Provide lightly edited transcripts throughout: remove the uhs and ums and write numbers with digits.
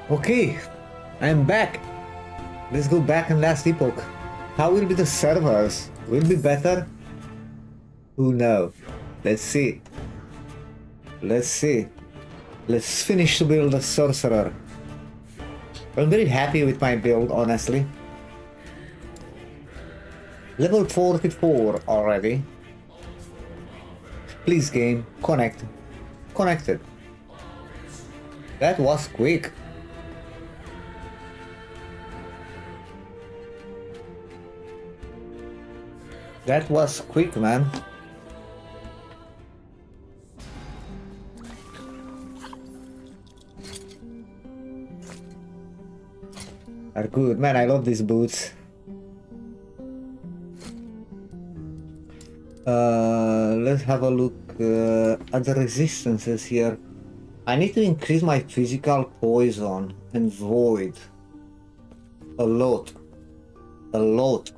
Okay, I'm back. Let's go back in Last Epoch. How will be the servers? Will be better? Who knows? Let's see. Let's see. Let's finish to build a sorcerer. I'm very happy with my build, honestly. Level 44 already. Please game, connect. Connected. That was quick. That was quick, man. Are good. Man, I love these boots. Let's have a look at the resistances here. I need to increase my physical poison and void. A lot. A lot.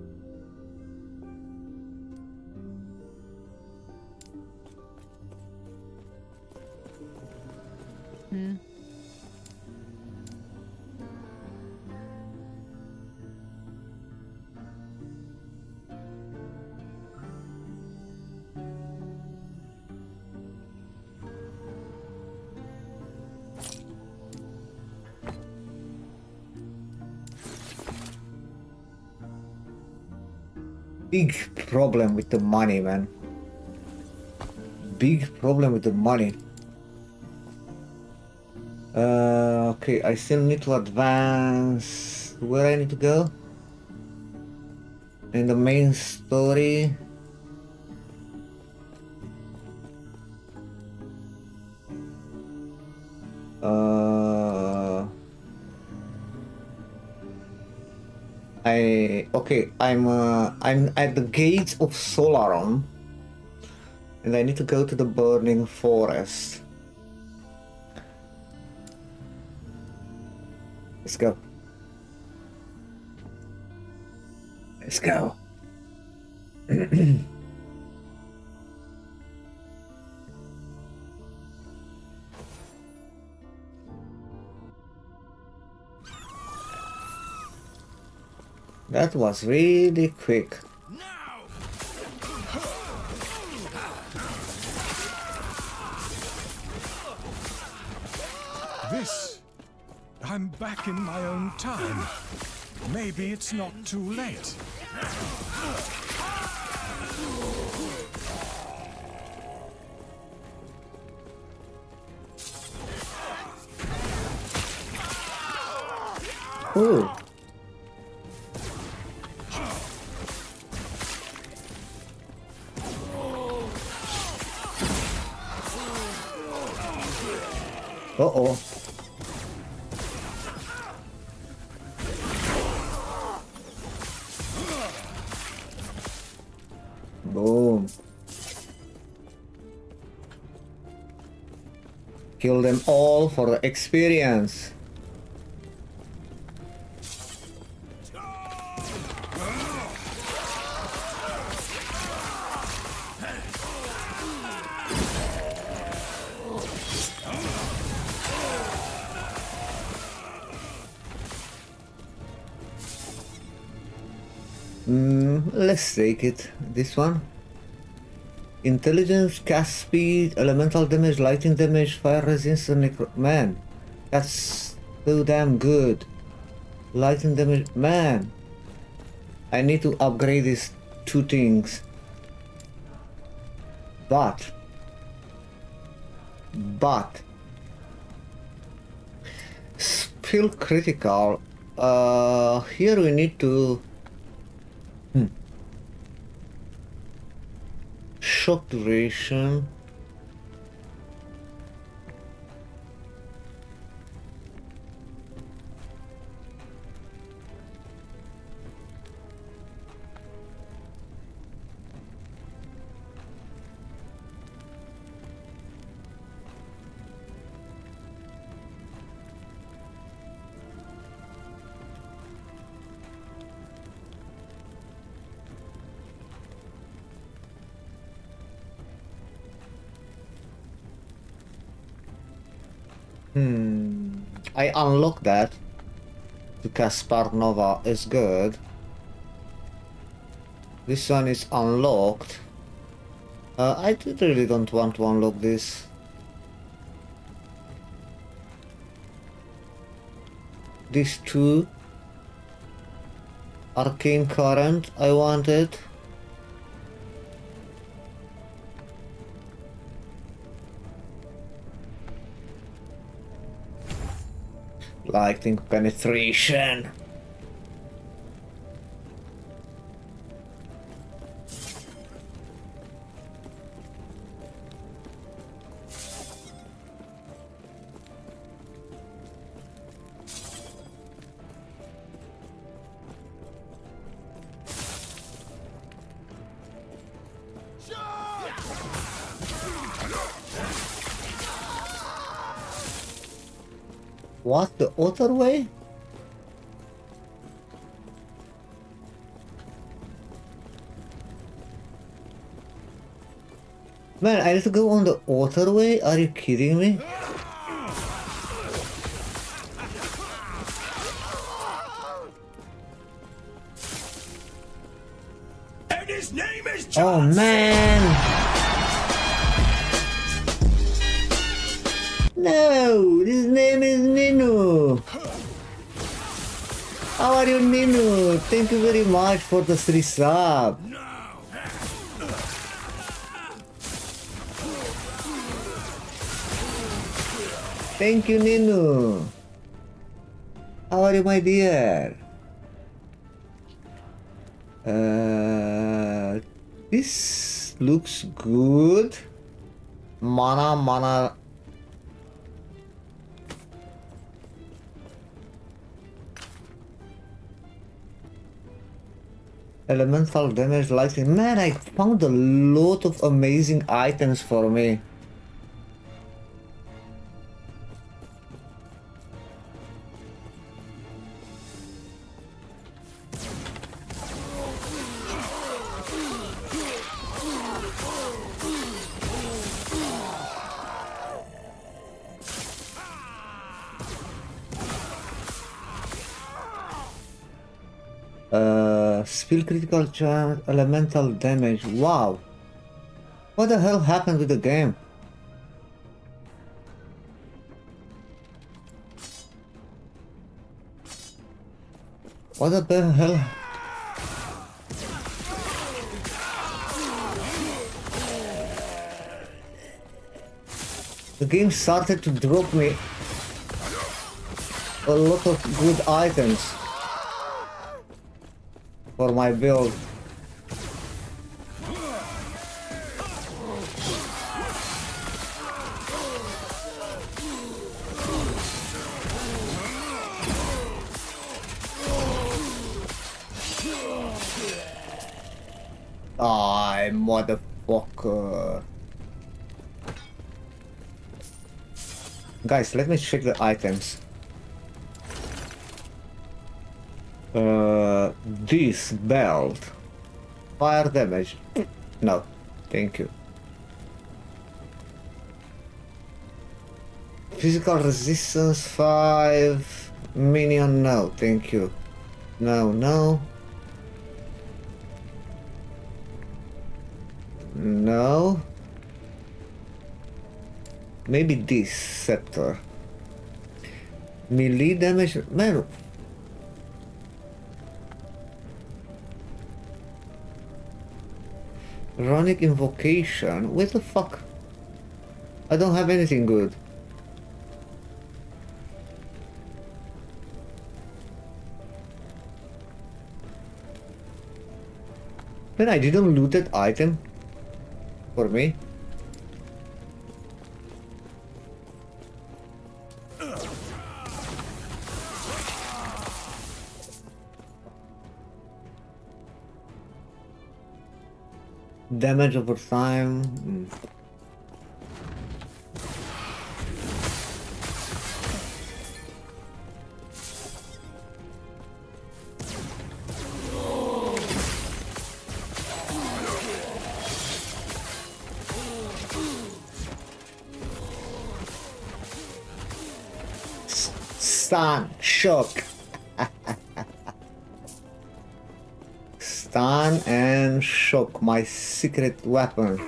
Big problem with the money, man. Big problem with the money. Okay, I still need to advance. Where I need to go? In the main story. I'm at the gates of Solarum, and I need to go to the burning forest. Let's go. Let's go. That was really quick. This. I'm back in my own time. Maybe it's not too late. Ooh. Uh-oh. Boom. Kill them all for the experience. Let's take it. This one. Intelligence, cast speed, elemental damage, lightning damage, fire resistance, man. That's so damn good. Lightning damage, man. I need to upgrade these two things. But still critical. Here we need to shock duration. I unlocked that. To cast Spark Nova is good. This one is unlocked. I really don't want to unlock this. These two. Arcane Current, I wanted. Lightning Penetration. What, the other way? Man, I have to go on the other way? Are you kidding me? And his name is Oh man! No, his name is Ninu. How are you, Ninu? Thank you very much for the 3 sub. Thank you, Ninu. How are you, my dear? This looks good. Mana. Elemental damage, lightning. Man, I found a lot of amazing items for me. Spill critical chance, elemental damage. Wow. What the hell happened with the game? What the hell? The game started to drop me a lot of good items for my build. Ah, motherfucker. Guys, let me check the items. This belt. Fire damage. No, thank you. Physical resistance 5. Minion, no, thank you. No. No. Maybe this scepter. Melee damage. Man. Runic invocation. What the fuck? I don't have anything good. Then I didn't loot that item for me. Damage over time. Stun, shock. Stun and shock, my secret weapon.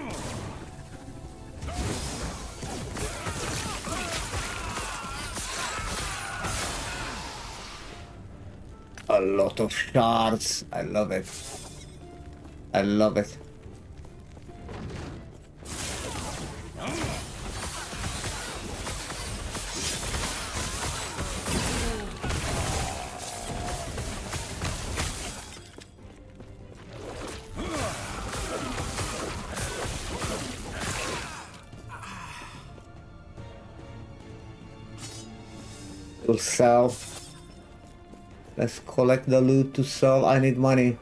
A lot of shards. I love it. I love it. We'll sell. Let's collect the loot to sell. I need money.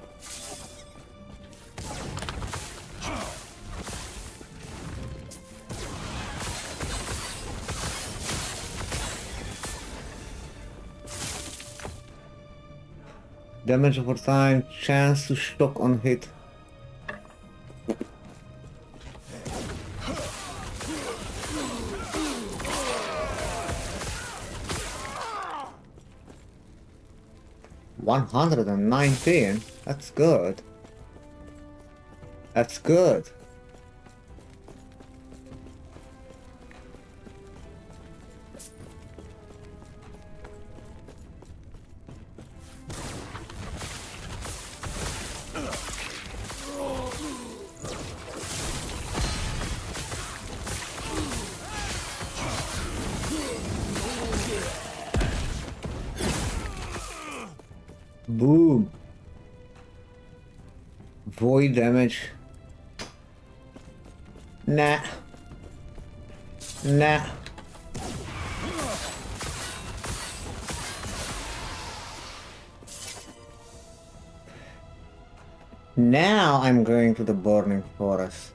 Damage over time, chance to shock on hit. $119. That's good. That's good. Boom. Void damage. Nah. Nah. Now I'm going to the burning forest.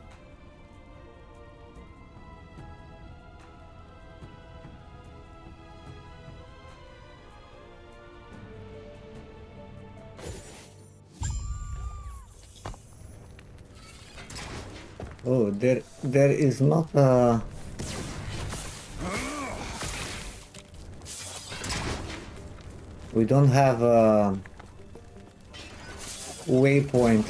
Oh, there is not a... We don't have a waypoint.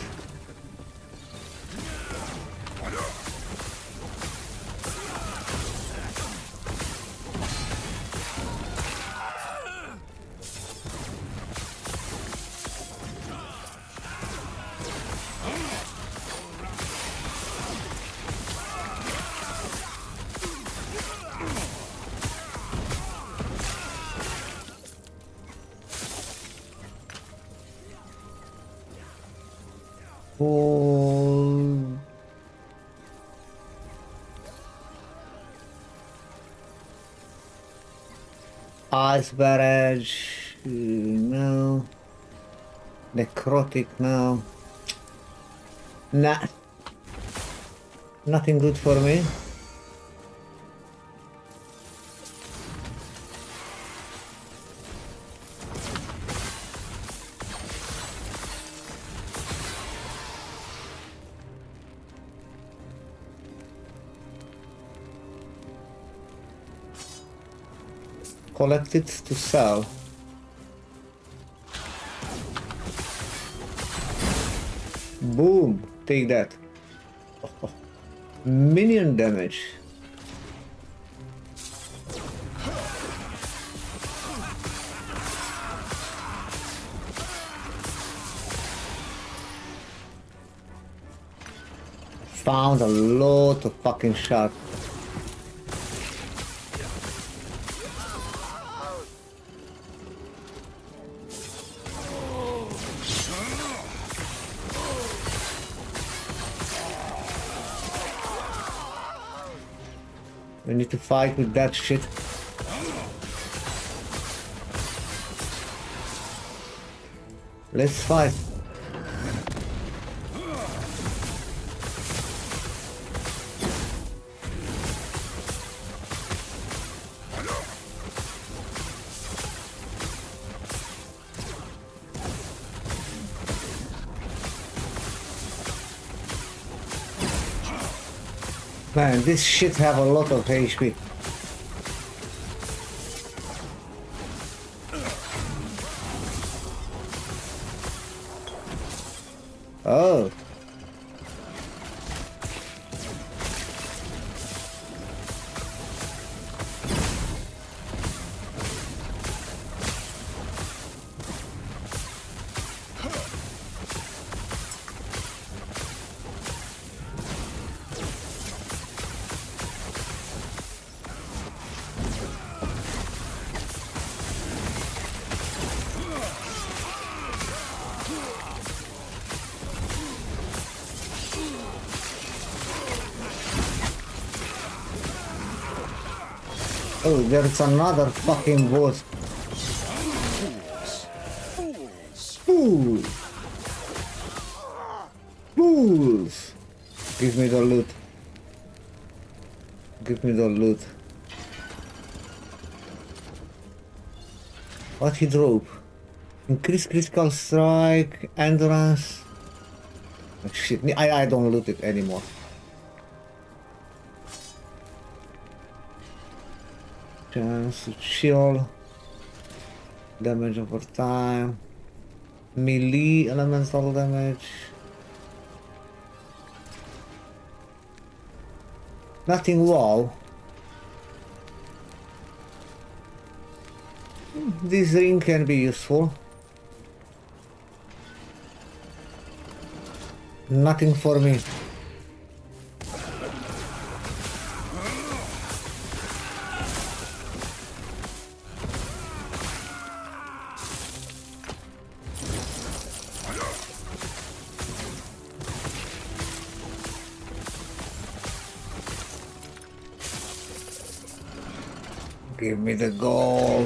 Ice barrage, no. Necrotic, no. Nah. Nothing good for me. Collect it to sell. Boom! Take that. Oh, minion damage. Found a lot of fucking shards. We need to fight with that shit. Let's fight. Man, this shit have a lot of HP. Oh. Oh, there's another fucking boss. Fools! Fools! Give me the loot. Give me the loot. What he drove? Increase critical strike, endurance. Oh, shit, I don't loot it anymore. Chance to chill. Damage over time. Melee elemental damage. Nothing wow. This ring can be useful. Nothing for me. Give me the gold.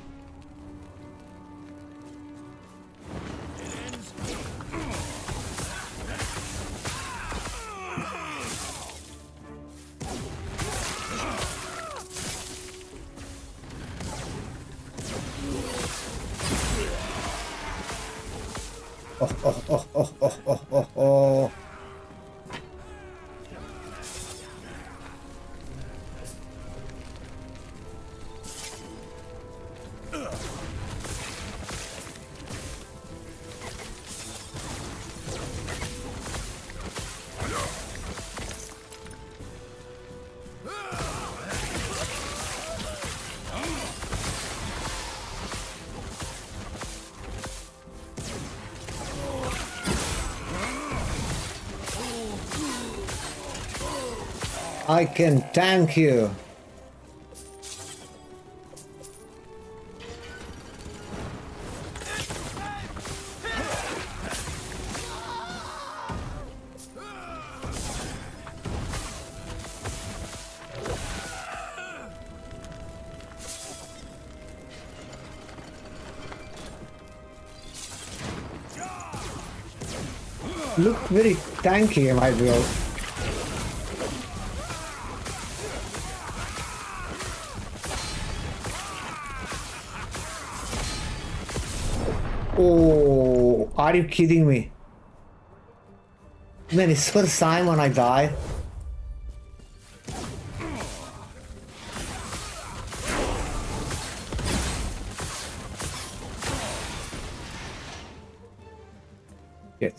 Oh. I can tank you. Look very tanky, my build. Oh, are you kidding me? Man, it's first time when I die. Shit.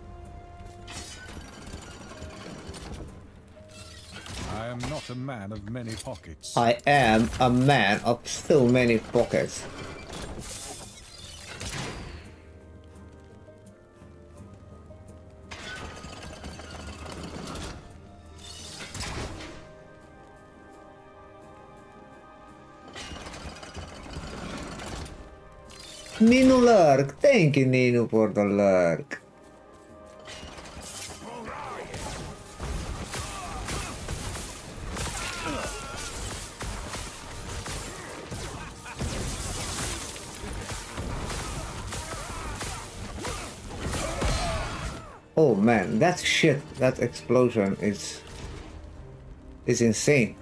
I am not a man of many pockets. I am a man of so many pockets. Nino lurk, thank you Nino for the lurk. Oh man, that shit, that explosion is insane.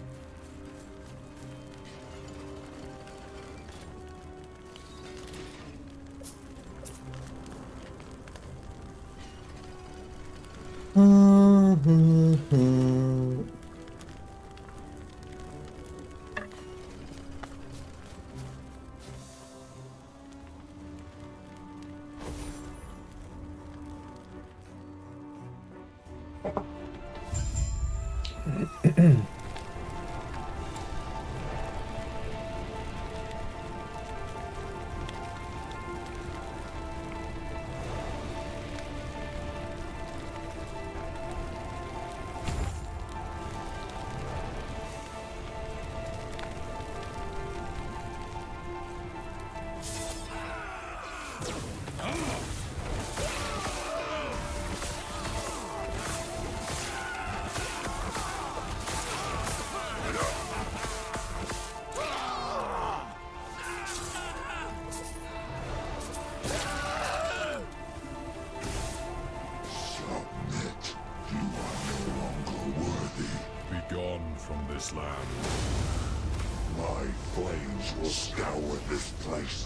Land. My flames will scour this place.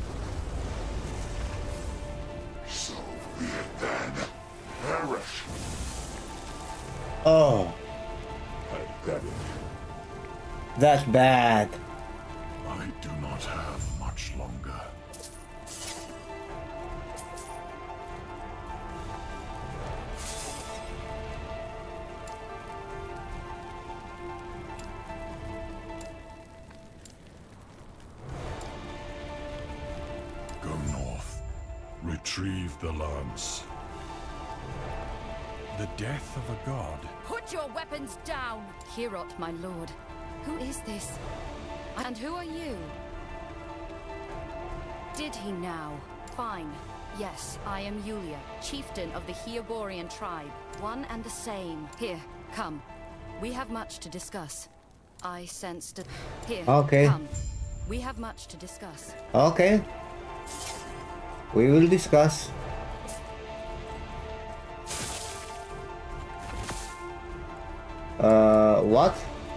So be it then. Perish. Oh, Pathetic. that's bad. I do not have much longer. Retrieve the lance. The death of a god. Put your weapons down! Kirot, my lord. Who is this? And who are you? Did he now? Fine. Yes, I am Yulia, chieftain of the Hyoborian tribe. One and the same. Here, come. We have much to discuss. I sensed it. Here, okay. Come. We have much to discuss. Okay. We will discuss. What?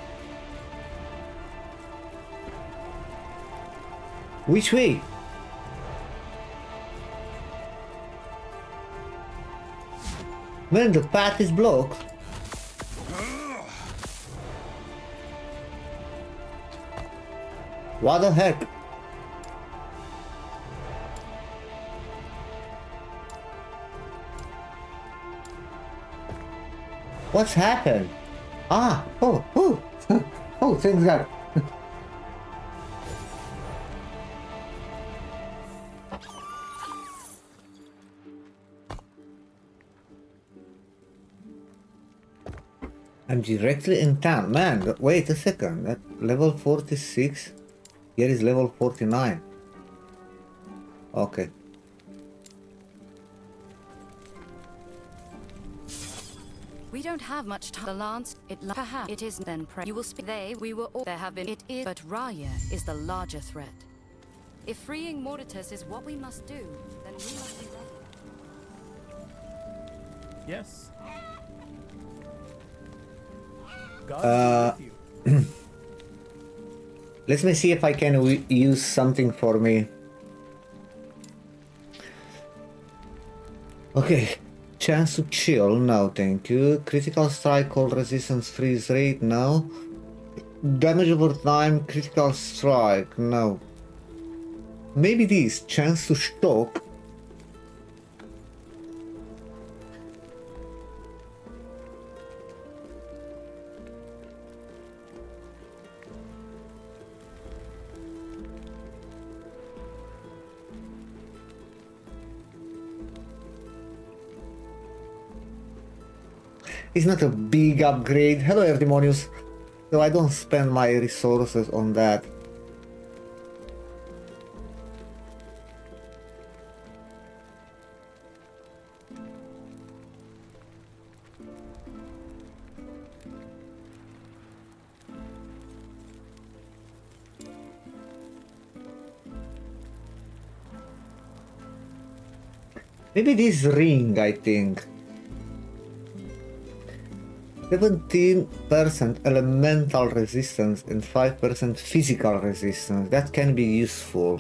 Which way? Man, the path is blocked. What the heck? What's happened? Ah! Oh! Oh! Oh! Thanks God! I'm directly in town. Man, wait a second. That level 46. Here is level 49. Okay. We don't have much time. The lance, perhaps it is then pray. You will speak. We were all. There have been. It is. But Raya is the larger threat. If freeing Mortitus is what we must do, then we must be ready. Yes. God be with you. Let me see if I can use something for me. Okay. Chance to chill, no thank you. Critical strike, cold resistance, freeze rate, no. Damage over time, critical strike, no. Maybe this, chance to shock. It's not a big upgrade. Hello Erdemonius. So I don't spend my resources on that. Maybe this ring, I think. 17% elemental resistance and 5% physical resistance. That can be useful.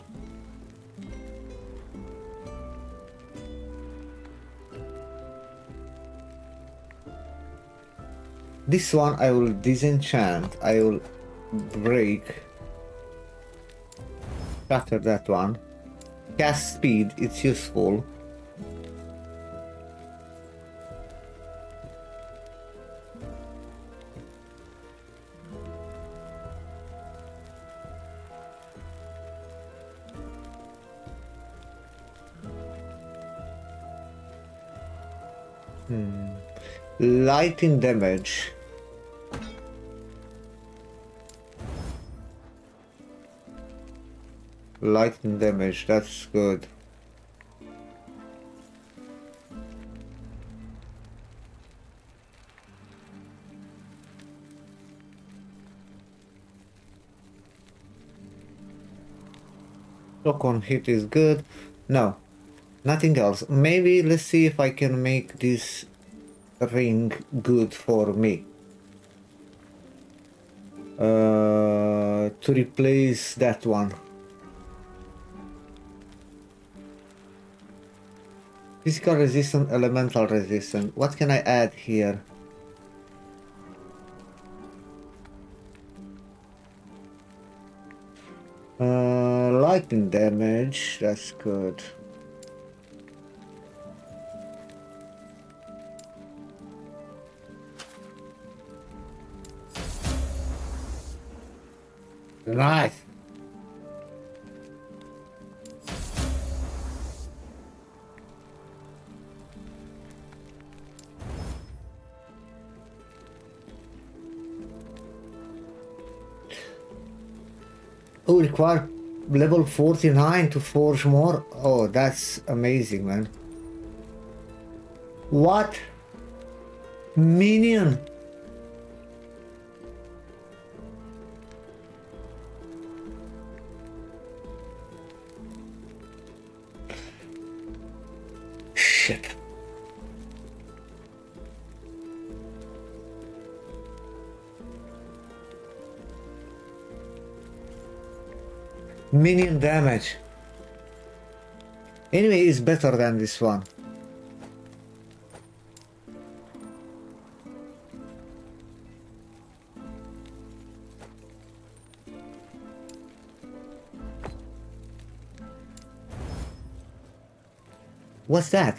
This one I will disenchant. I will break. After that one. Cast speed, it's useful. Lightning damage. Lightning damage, that's good. Shock on hit is good. No, nothing else. Maybe let's see if I can make this ring good for me. To replace that one. Physical resistance, elemental resistance. What can I add here? Lightning damage, that's good. Nice. Oh, require level 49 to forge more? Oh, that's amazing, man. What? Minion? Shit. Minion damage. Anyway, it's better than this one. What's that?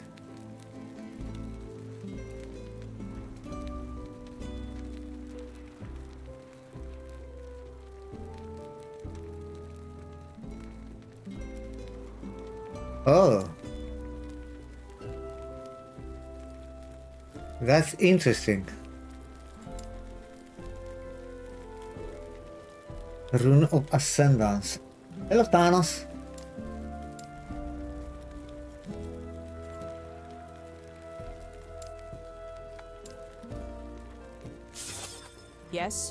Oh. That's interesting. Rune of Ascendance. Hello, Thanos. Yes?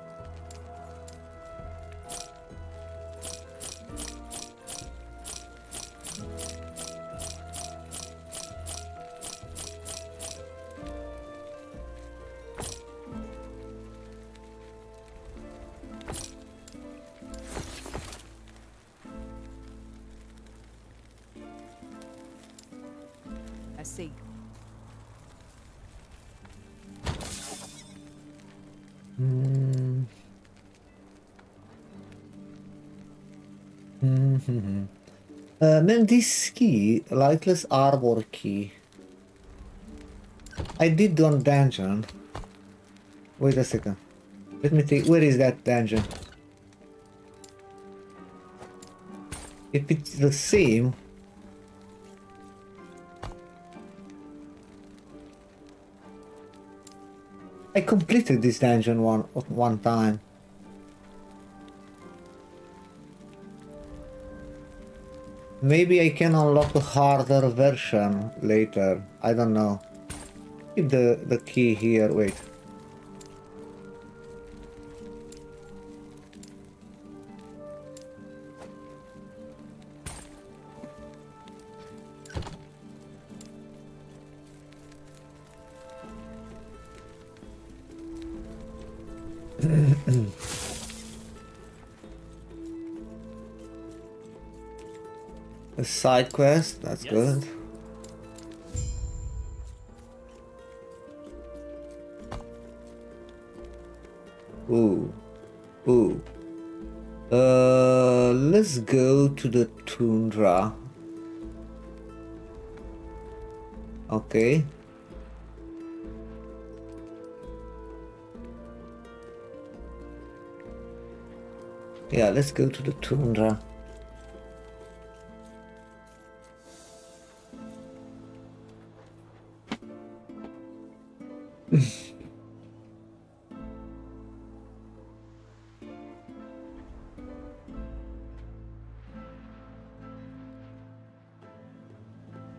I see. Man, this key, Lightless Arbor key. I did one dungeon. Wait a second. Let me think. Where is that dungeon? If it's the same. I completed this dungeon one time. Maybe I can unlock a harder version later. I don't know. Keep the key here. Wait. A side quest, that's Yes. good. Ooh. Ooh. Let's go to the tundra. Okay. Yeah, let's go to the tundra.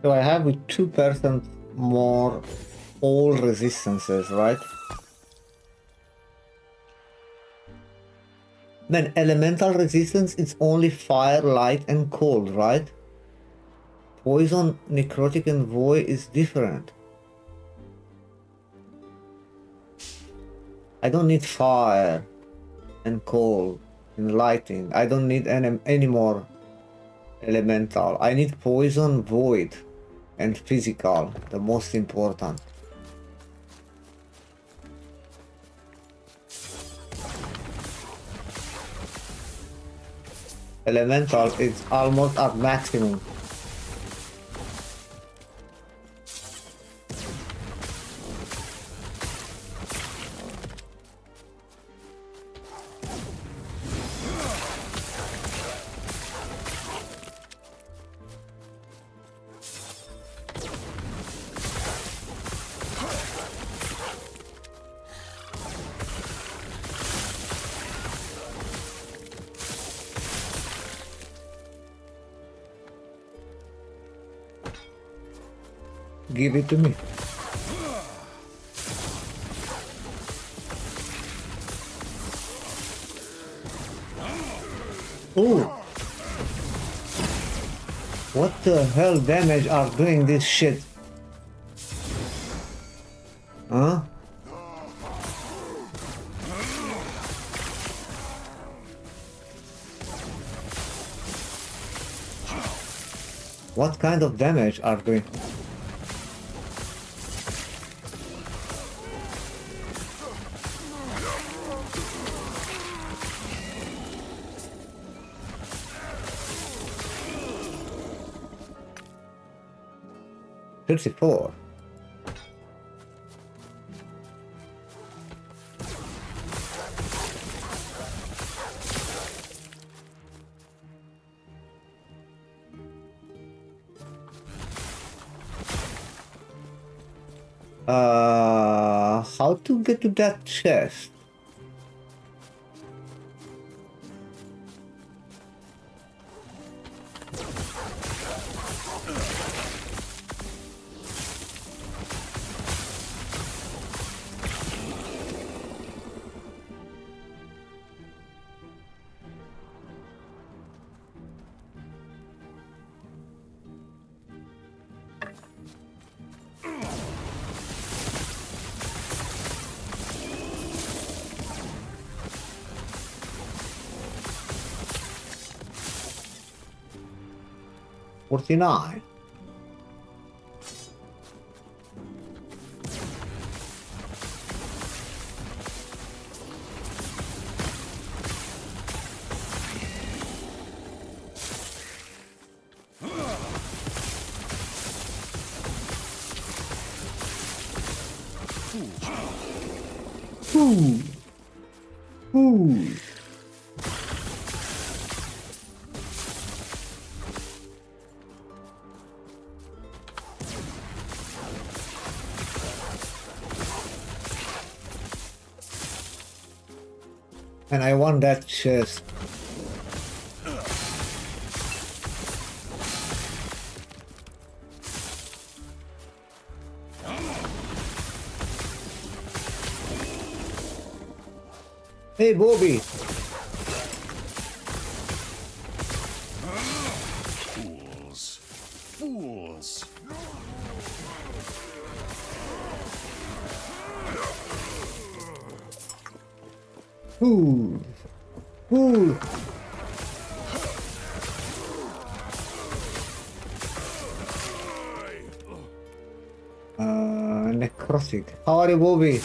So I have with 2% more all resistances, right? Then elemental resistance is only fire, light and cold, right? Poison, necrotic and void is different. I don't need fire and cold and lighting. I don't need any more elemental. I need poison, void and physical, the most important. Elemental is almost at maximum. Give it to me. Ooh. What the hell damage are doing this shit? Huh? What kind of damage are doing? $54. How to get to that chest? $49. Ooh. Ooh. And I want that chest. Hey, Bobby. Fools. Fools. Ooh. Ooh. Necrotic. How are you, Bobby?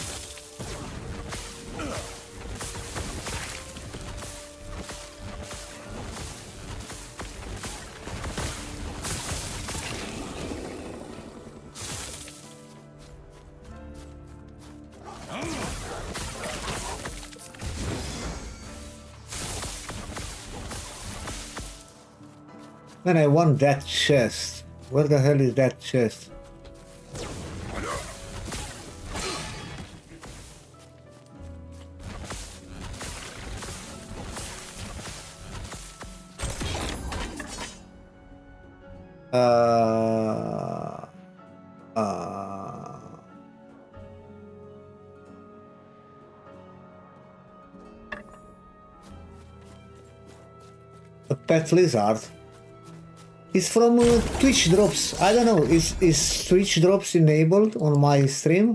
Man, I want that chest. Where the hell is that chest? pet lizard. It's from Twitch drops. I don't know. Is Twitch drops enabled on my stream?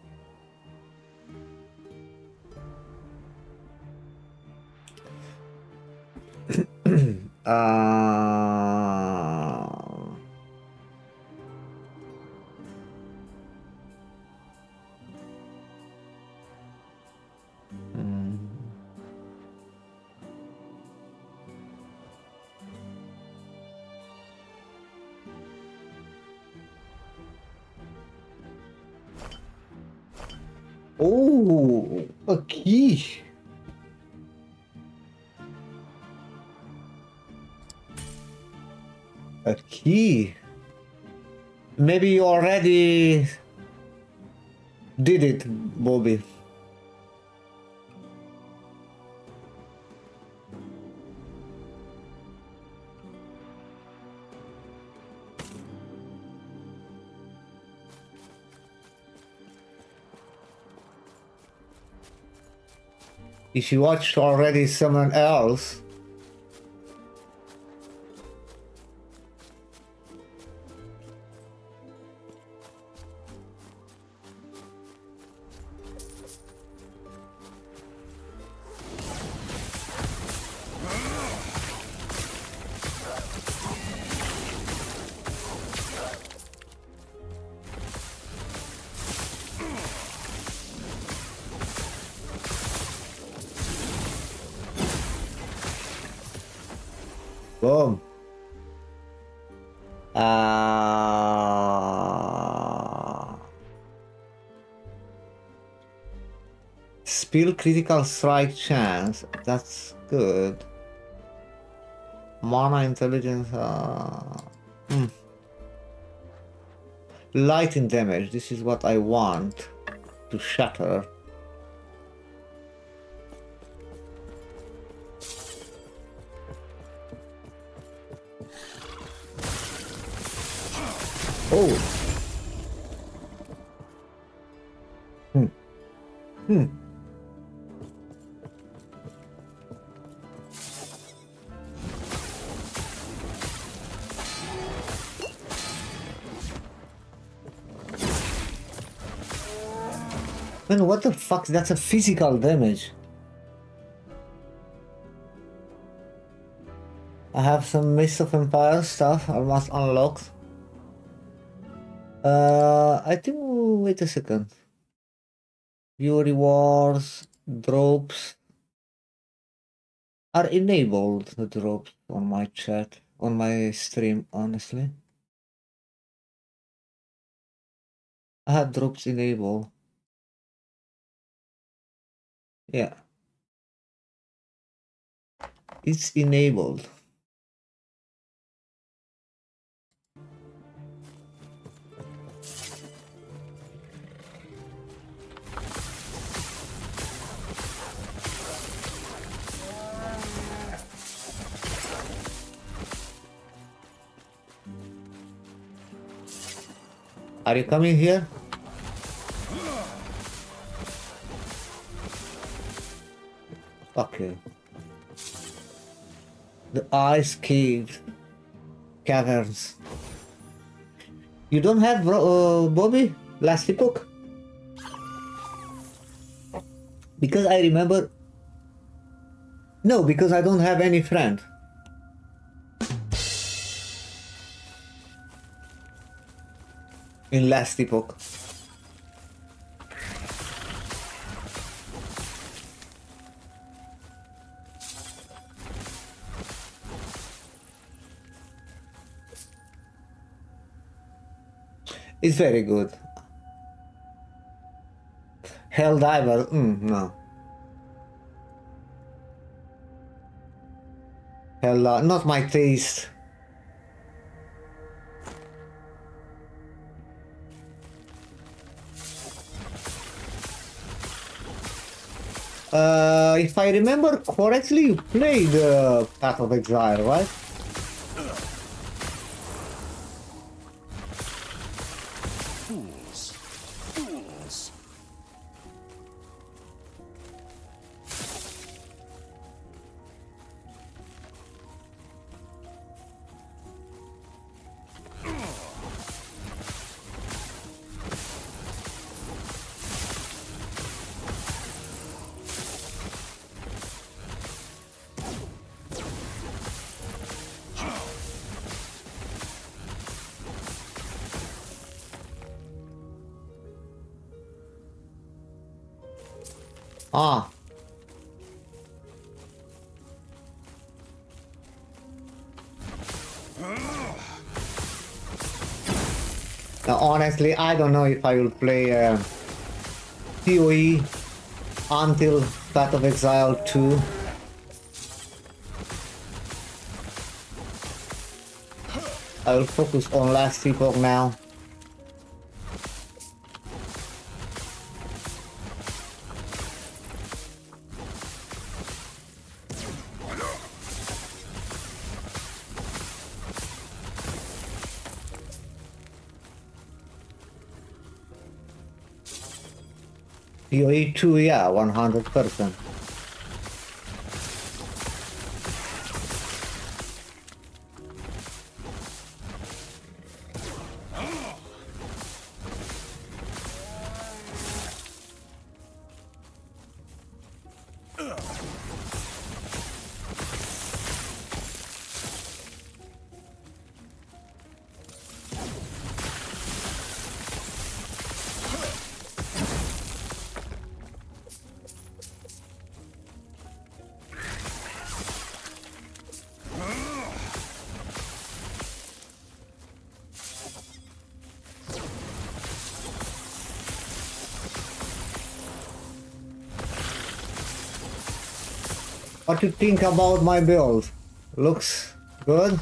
Oh, a key. A key. Maybe you already did it, Bobby. If you watched already someone else, boom. Spill critical strike chance. That's good. Mana intelligence. Lightning damage. This is what I want to shatter. Oh. Man, what the fuck? That's a physical damage. I have some Mist of Empire stuff almost unlocked. I think, wait a second. View rewards, drops are enabled, the drops on my chat, on my stream, honestly. I had drops enabled. Yeah. It's enabled. Are you coming here? Okay. The ice cave caverns. You don't have Bobby? Last Epoch? Because I remember. No, because I don't have any friend. In Last Epoch. It's very good. Helldiver, no. Not my taste. If I remember correctly, you played Path of Exile, right? Fools. Fools. Ah. Now, honestly, I don't know if I will play PoE until Path of Exile 2. I will focus on Last Epoch now. PoE 2, yeah, 100%. What do you think about my build? Looks good?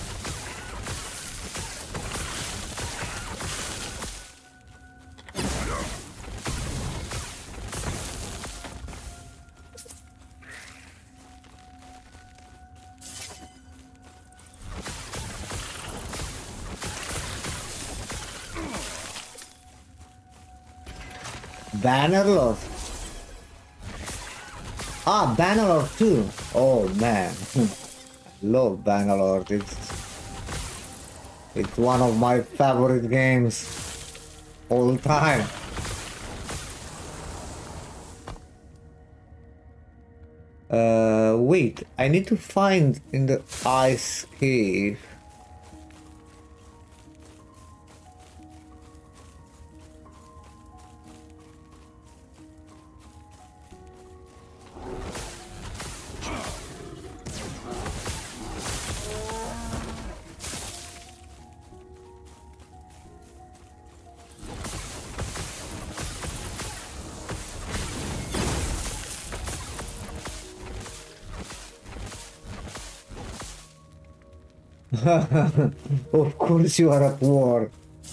Bannerlord. Ah, Bannerlord too. Oh man, love Bannerlord. It's one of my favorite games all time. Wait, I need to find in the ice cave. Of course you are at war.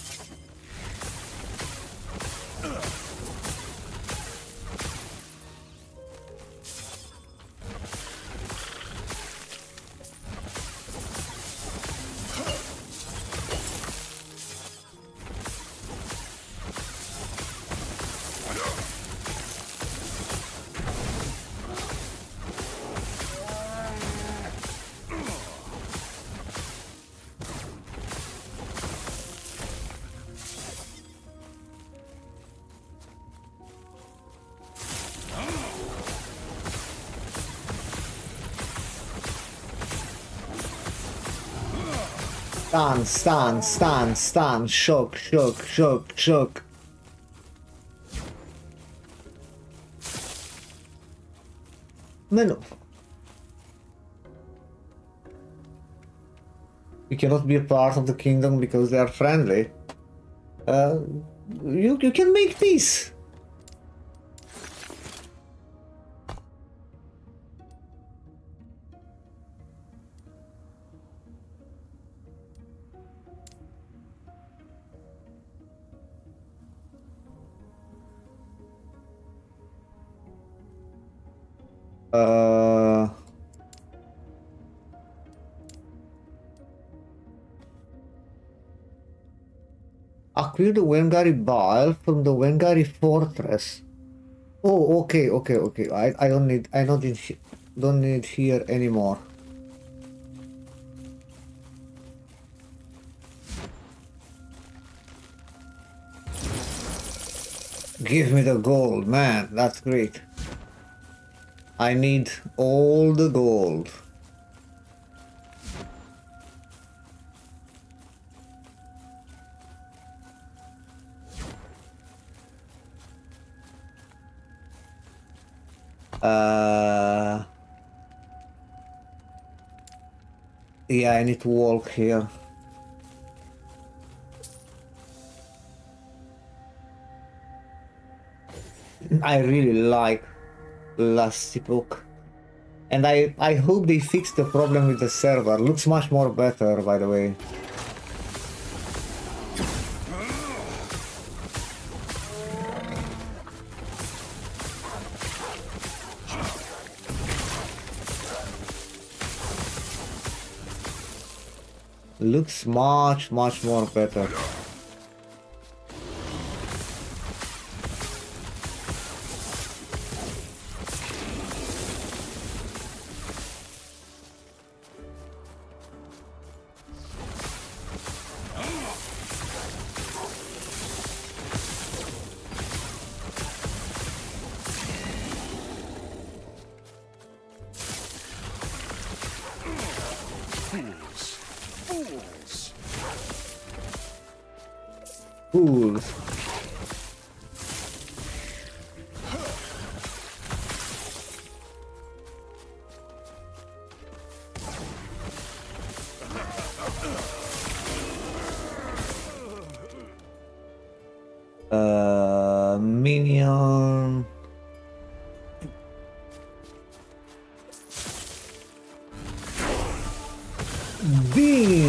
Stun, shock. Man, you cannot be a part of the kingdom because they are friendly. You can make peace. Acquire the Wengari Bile from the Wengari Fortress. Oh, okay. I don't need here anymore. Give me the gold, man. That's great. I need all the gold. Yeah, I need to walk here. I really like Last Epoch. And I hope they fix the problem with the server. Looks much more better, by the way. Looks much more better. Fools. Minion. Bean.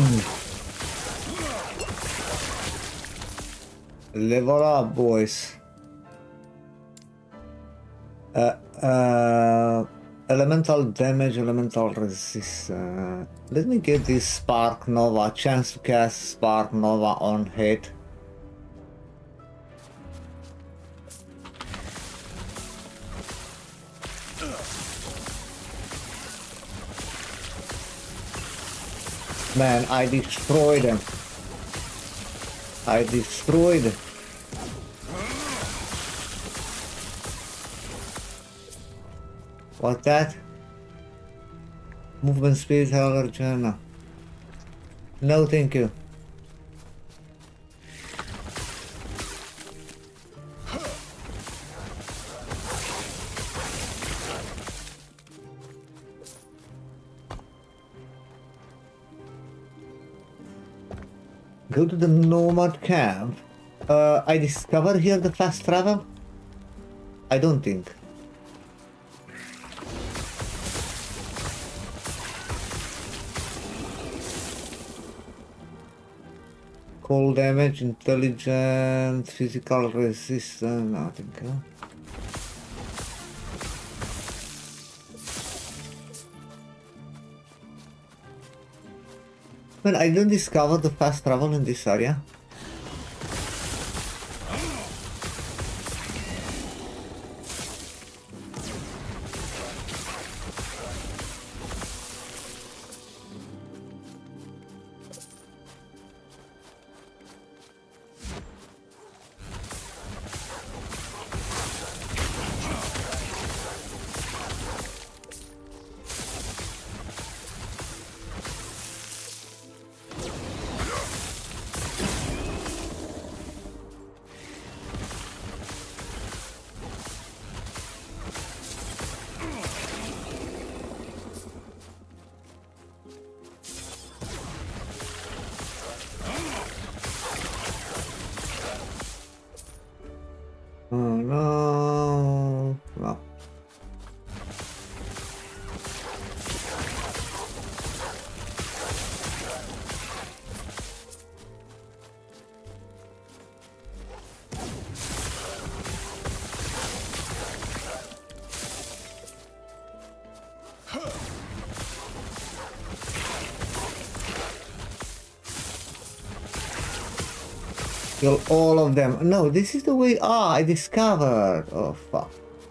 Level up, boys. Elemental damage, elemental resistance. Let me get this Spark Nova. Chance to cast Spark Nova on hit. Man, I destroyed them. I destroyed them. What's that? Movement speed, however, journal. No, thank you. Go to the Nomad camp. I discovered here the fast travel? I don't think. Cold damage, intelligence, physical resistance, nothing. Man, I didn't discover the fast travel in this area. Oh no, no. Kill all of them. No, this is the way. Ah, I discovered. Oh, fuck.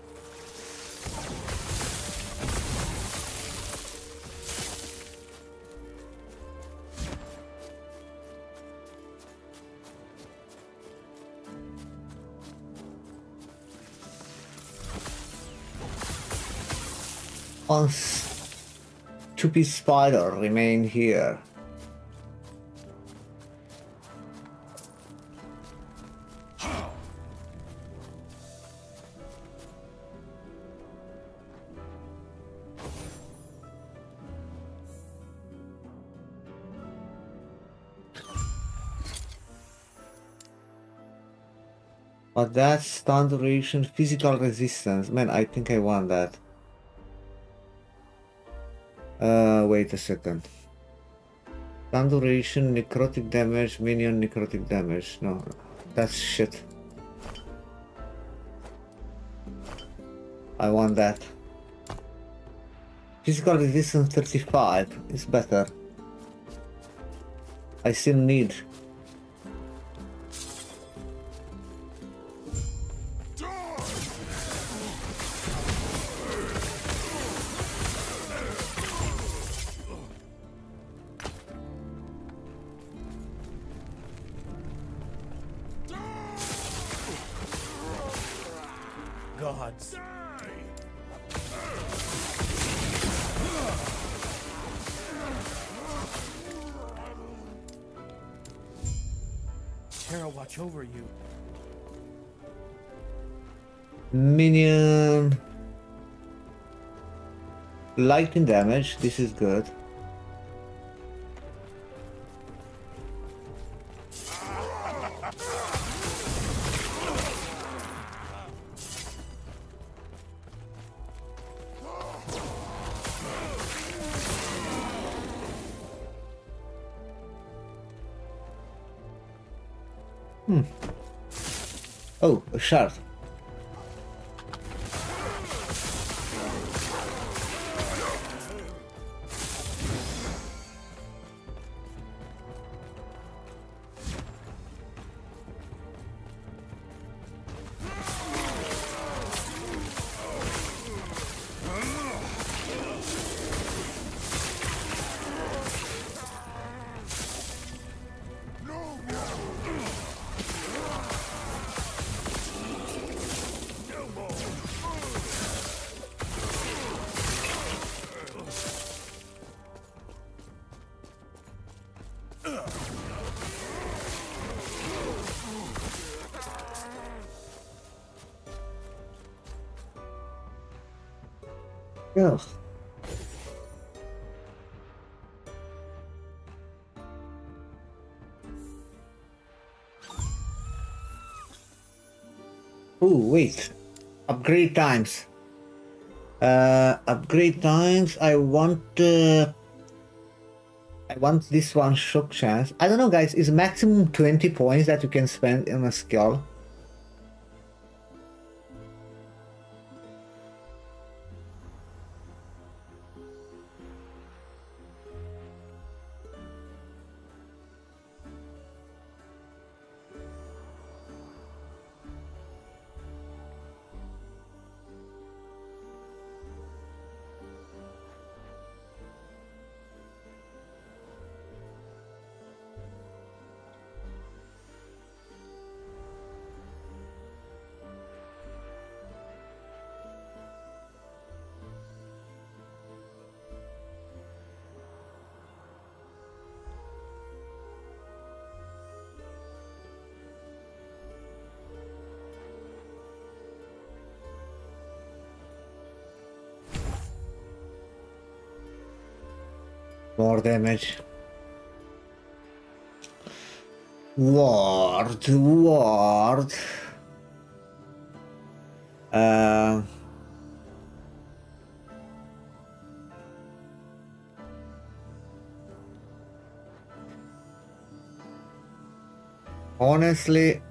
On stupid spider remain here. But that's stun duration, physical resistance. Man, I think I want that. Wait a second. Stun duration, necrotic damage, minion necrotic damage. No, that's shit. I want that. Physical resistance 35 is better. I still need. Gods. Terra, watch over you. Minion. Lightning damage, this is good. Oh, a shard. Ugh. Oh, wait. Upgrade times. Upgrade times. I want this one shock chance. I don't know, guys. Is maximum 20 points that you can spend on a skill? More damage. Ward. Honestly,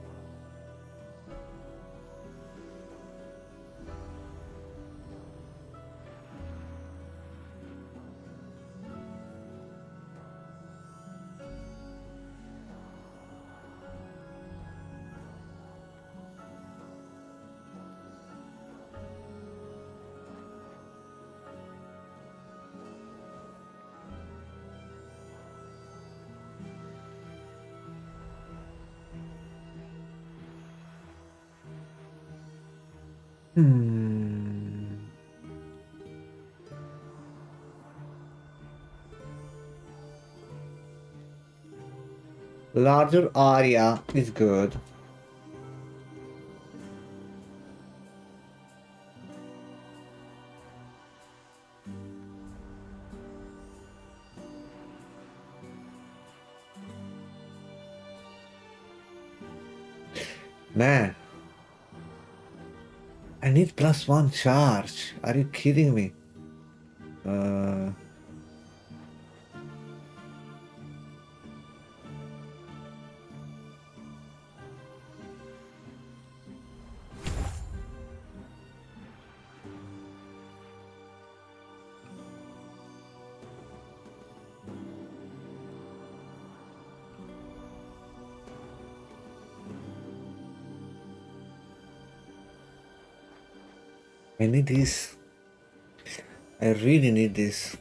larger area is good. Man, I need +1 charge. Are you kidding me? I need this. I really need this.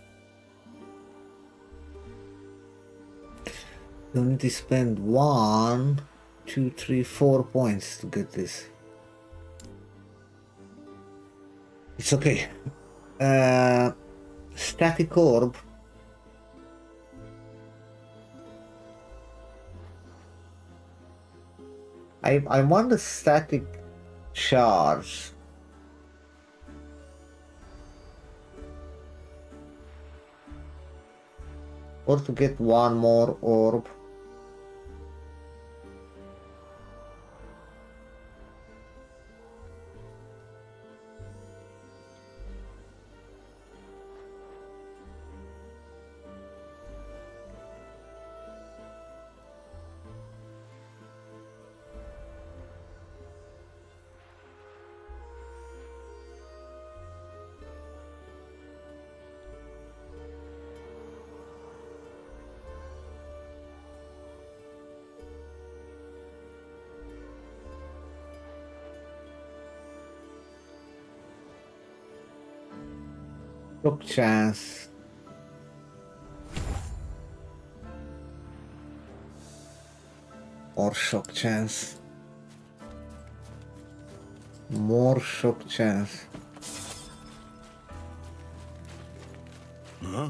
You need to spend 1, 2, 3, 4 points to get this. It's okay. Static orb. I want the static charge. Or to get one more orb. Shock chance. More shock chance. More shock chance. Huh?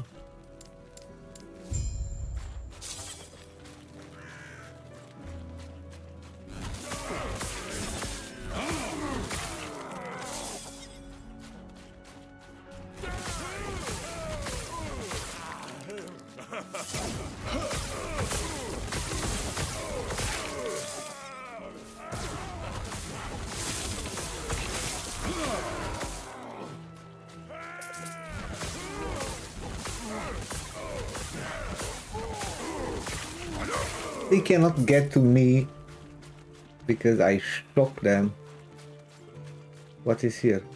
They cannot get to me because I shock them. What is here?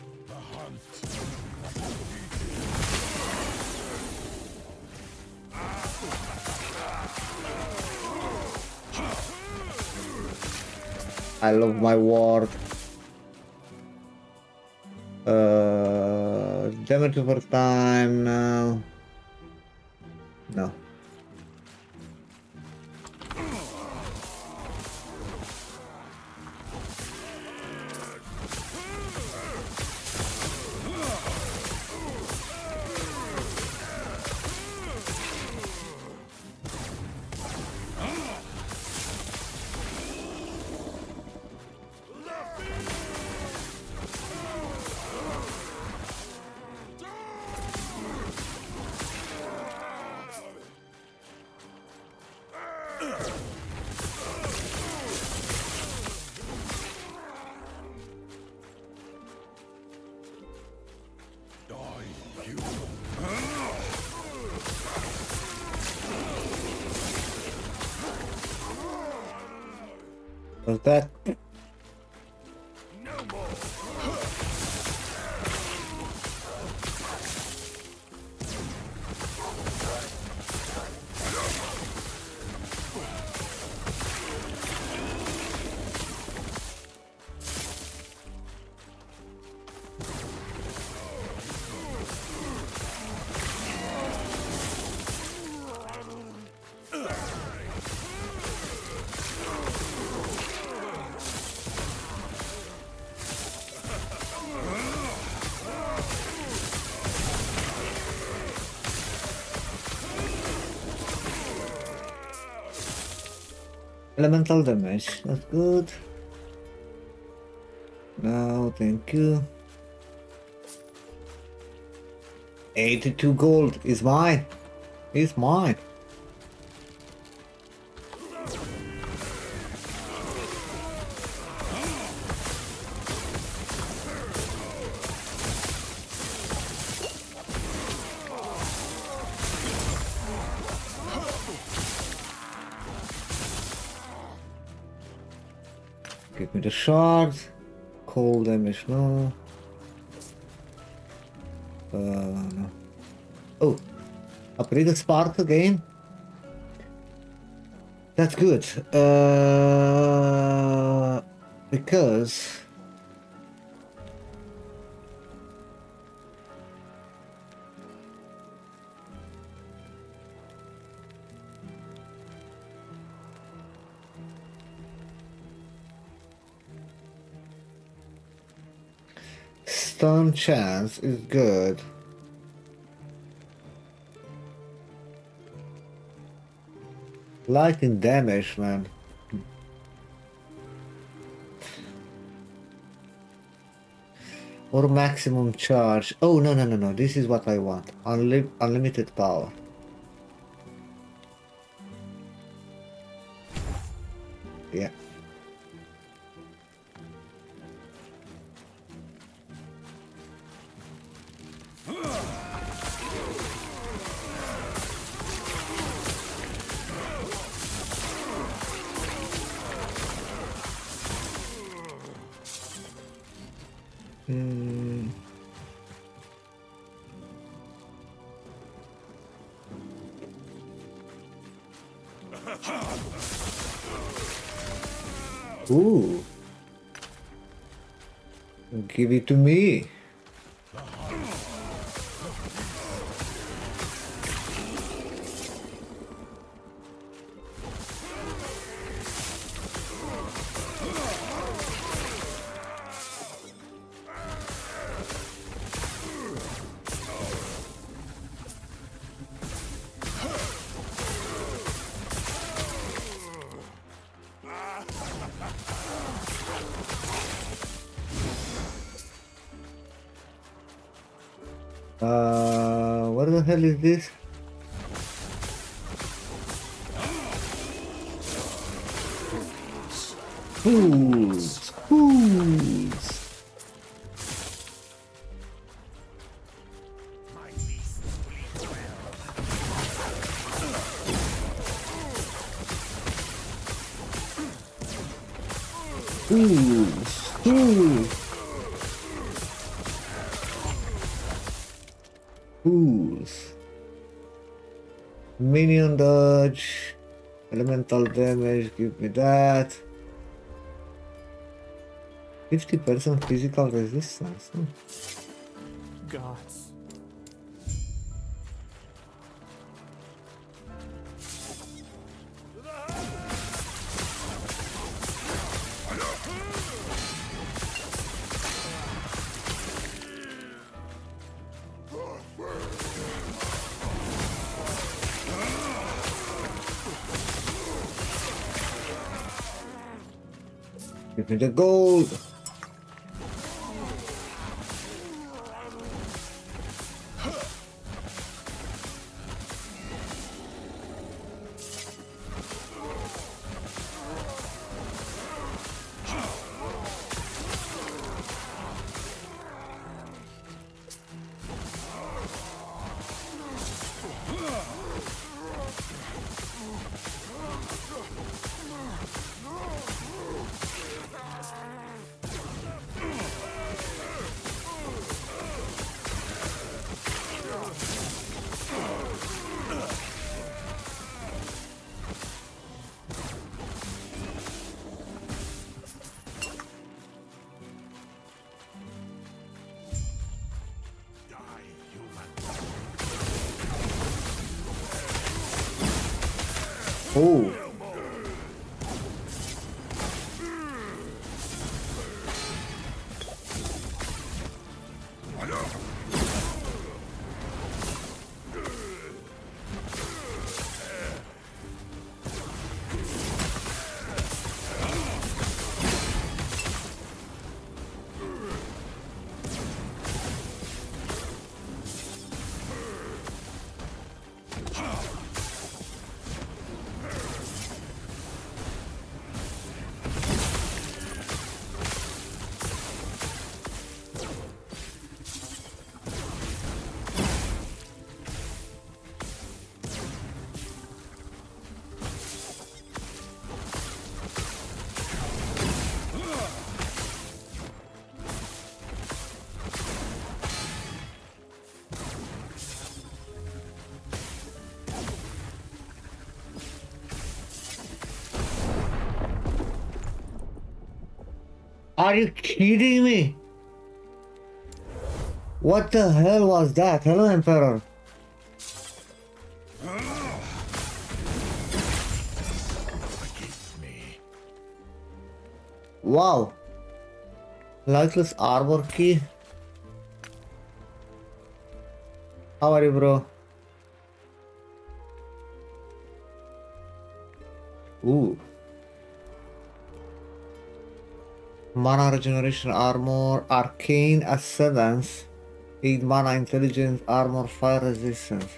I love my ward. Damage over time now. No. Was that? Elemental damage, that's good. No, thank you. 82 gold is mine. It's mine. Give me the shard. Cold damage, no. No. Oh, upgraded spark again. That's good. Because stun chance is good. Lightning damage, man. Or maximum charge. Oh, no, no, no, no. This is what I want. Unlimited power. Yeah. Ooh. Give it to me. What the hell is this? Fools! Fools! Fools! Fools! Fools. Minion dodge, elemental damage, give me that. 50% physical resistance. Gods. Give me the gold. Oh. Are you kidding me? What the hell was that? Hello, Emperor. Wow. Lightless armor key. How are you, bro? Ooh. Mana regeneration armor, arcane ascendance, 8 mana intelligence armor, fire resistance.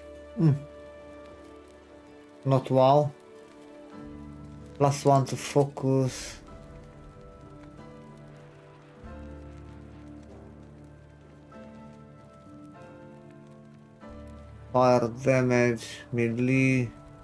Not wow. +1 to focus. Fire damage, melee.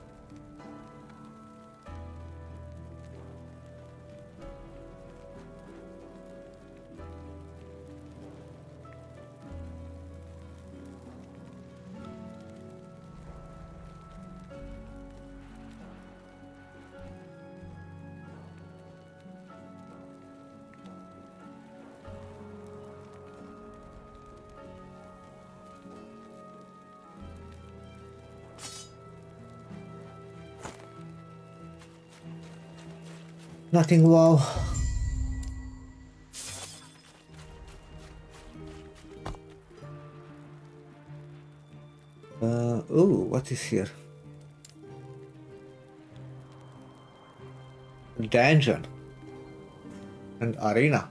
Nothing wow. Oh, what is here? Dungeon and arena.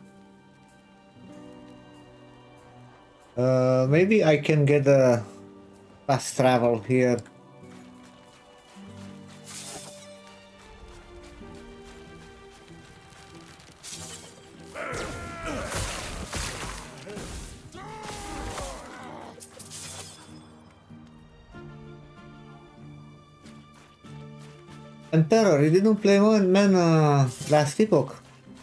Maybe I can get a fast travel here. Emperor, you didn't play Last Epoch.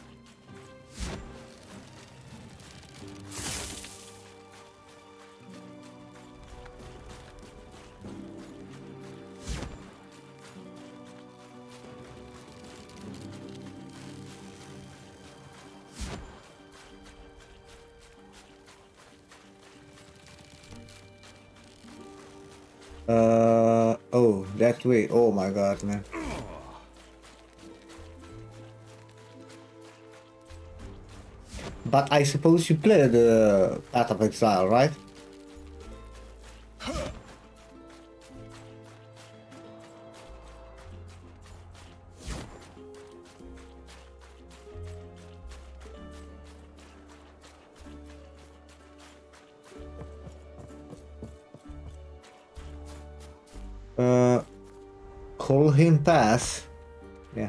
Oh, that way. Oh my god, man. But I suppose you played the Path of Exile, right? Call him pass. Yeah.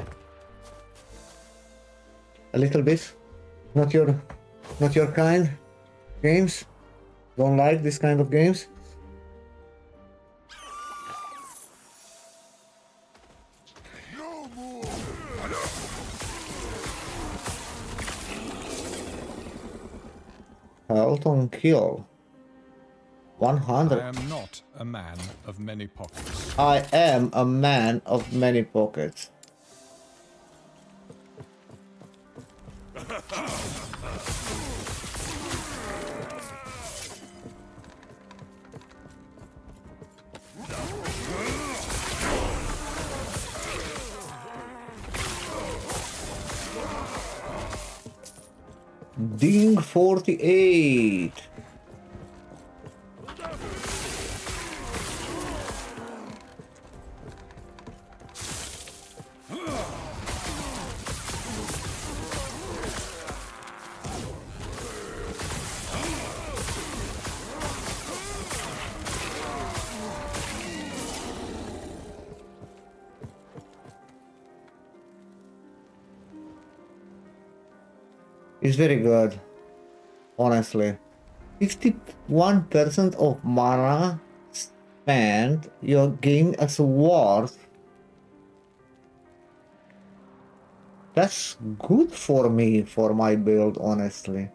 A little bit. Not your kind games. Don't like this kind of games. No more. Health on kill. 100. I am not a man of many pockets. I am a man of many pockets. Ding 48. It's very good, honestly. 51% of mana spent, your game as a worth. That's good for me, for my build, honestly.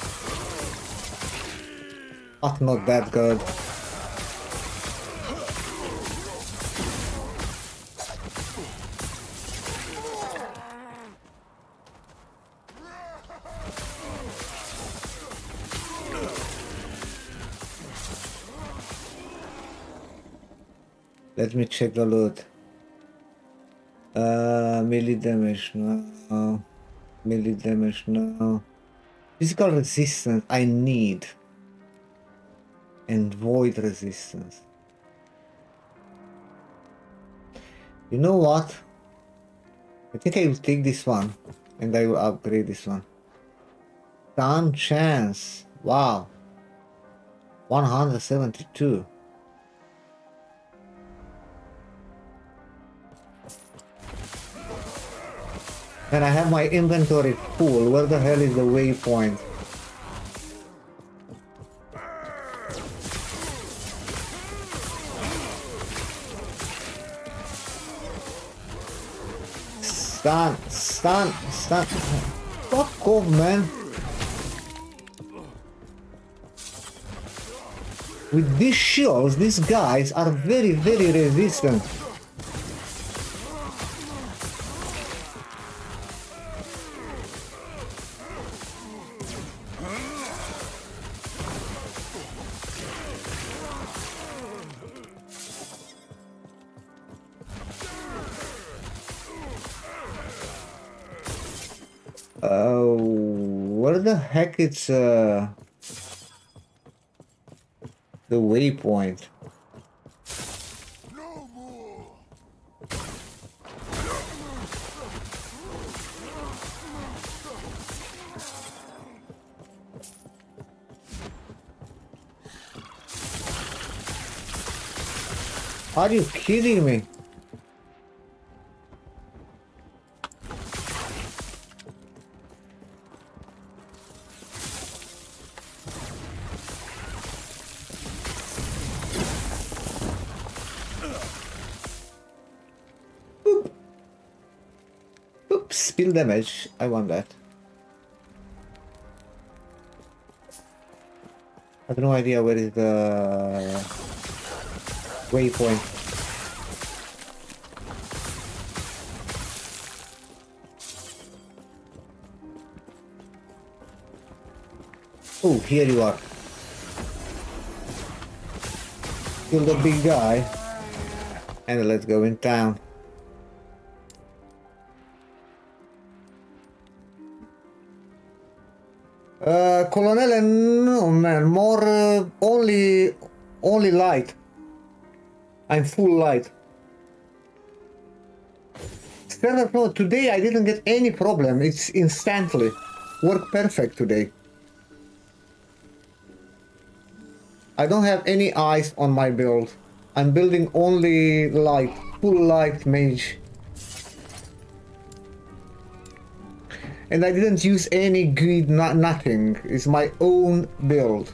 But not that good. Let me check the loot. Melee damage, no. Melee damage, no. Physical resistance, I need. And void resistance. You know what? I think I will take this one. And I will upgrade this one. Stun chance. Wow. 172. And I have my inventory full. Where the hell is the waypoint? Stun. Fuck off, man. With these shields, these guys are very, very resistant. Where the heck is the waypoint? No more. Are you kidding me? Spill damage, I want that. I have no idea where is the waypoint. Oh, here you are. Kill the big guy. And let's go in town. Colonel, no man, more only light. I'm full light. Server no, today I didn't get any problem. It's instantly work perfect today. I don't have any ice on my build. I'm building only light, full light mage. And I didn't use any grid, nothing. It's my own build.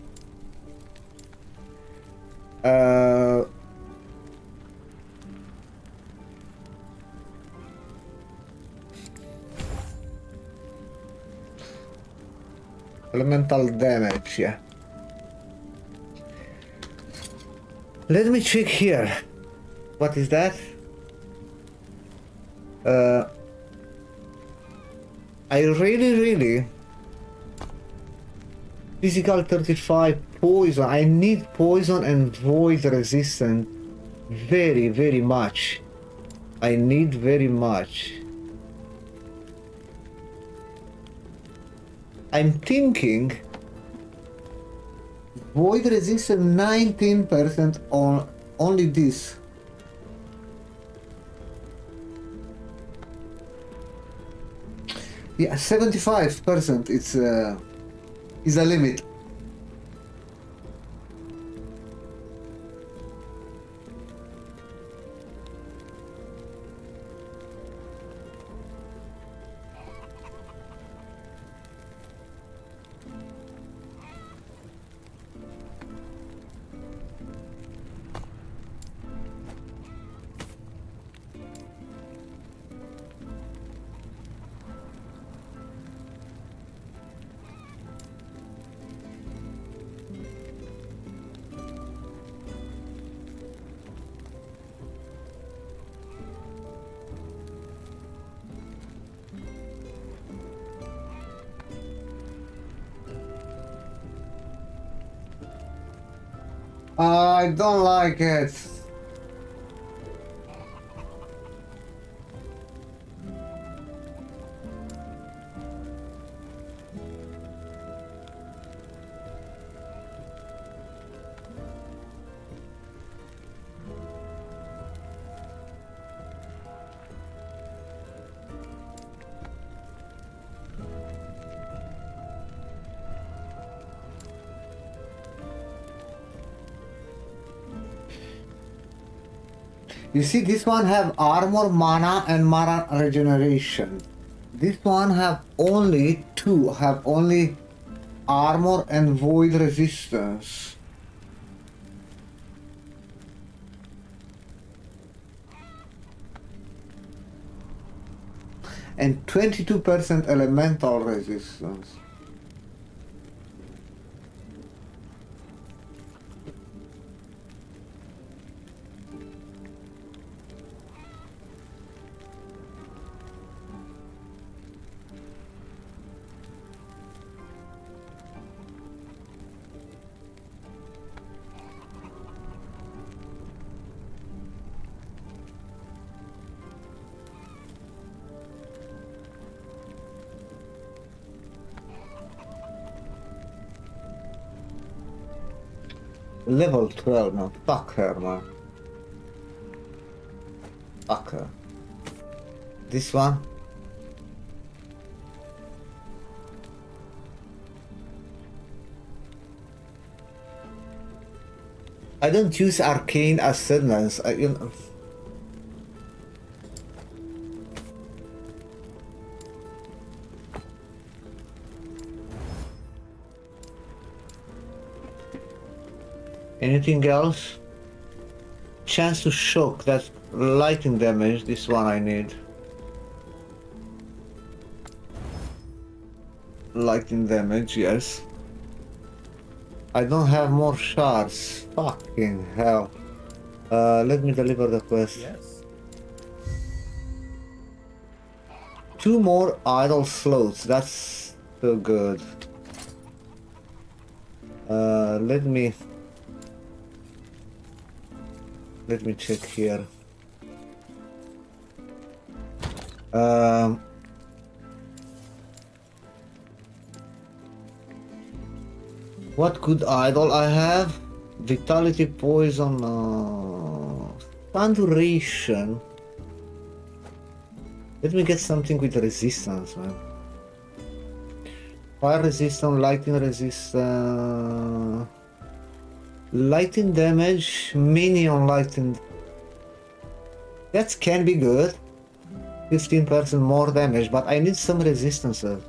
Elemental damage, yeah. Let me check here. What is that? I really physical 35 poison. I need poison and void resistant very much. I need very much. I'm thinking void resistant 19% on only this. Yeah, 75% is a limit. I don't like it. You see, this one have armor, mana, and mana regeneration. This one have only two, have only armor and void resistance. And 22% elemental resistance. Level 12 now. Fuck her, man. Fuck her. This one. I don't use arcane ascendance. You know. Anything else? Chance to shock, that's lightning damage, this one I need. Lightning damage, yes. I don't have more shards. Fucking hell. Let me deliver the quest. Yes. 2 more idle slots, that's so good. Let me check here. What good idol I have? Vitality, poison, duration. Let me get something with resistance, man. Fire resistant, lightning resistant. Lightning damage, minion lightning. That can be good. 15% more damage, but I need some resistances.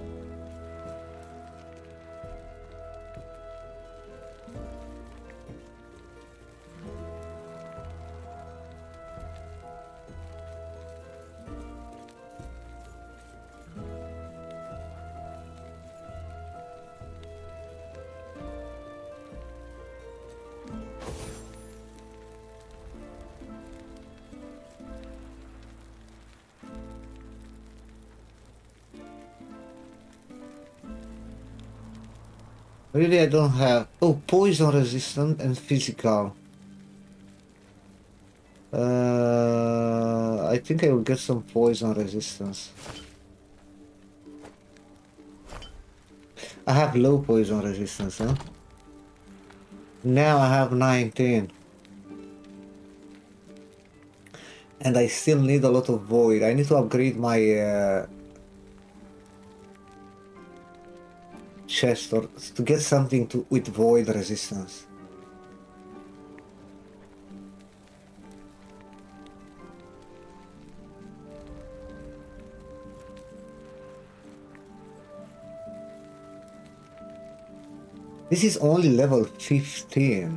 Really, I don't have... Oh, poison resistant and physical. I think I will get some poison resistance. I have low poison resistance, huh? Now I have 19. And I still need a lot of void. I need to upgrade my... chest or to get something with void resistance. This is only level 15.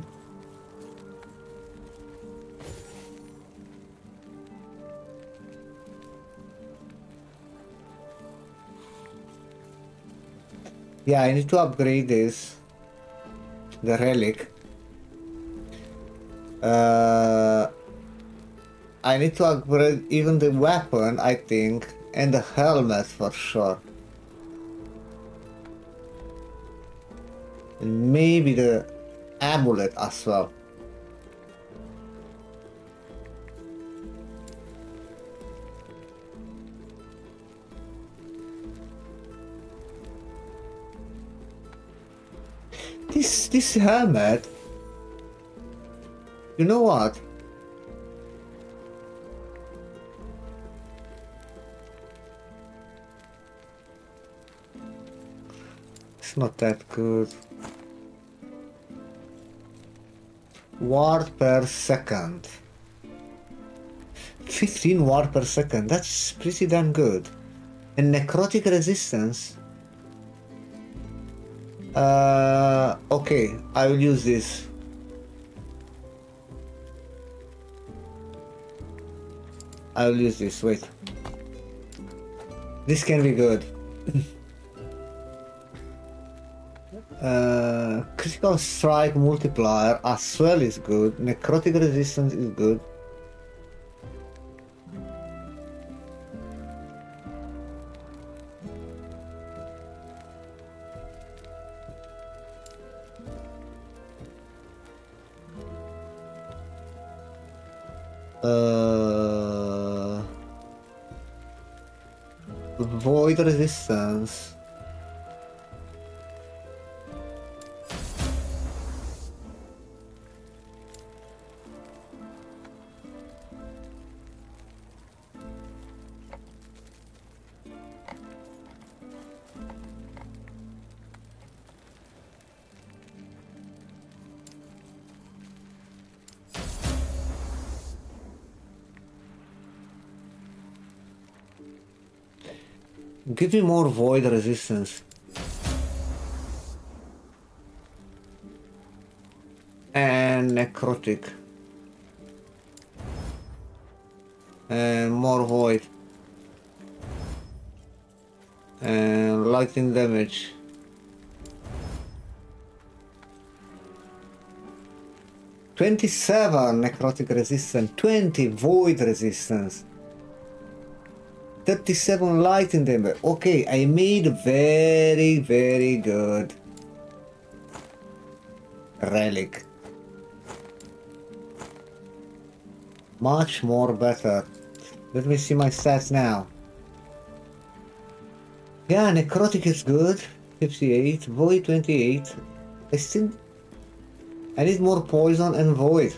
Yeah, I need to upgrade this. The relic. I need to upgrade even the weapon, I think, and the helmet for sure. And maybe the amulet as well. This helmet, you know what? It's not that good. Ward per second. 15 ward per second. That's pretty damn good. And necrotic resistance. Okay, I will use this. I will use this, wait. This can be good. Critical strike multiplier as well is good. Necrotic resistance is good. Void resistance. Give me more void resistance. And necrotic. And more void. And lightning damage. $27 necrotic resistance, 20 void resistance. 37 lightning damage. Okay, I made very good relic. Much more better. Let me see my stats now. Yeah, necrotic is good. 58, void 28. I need more poison and void.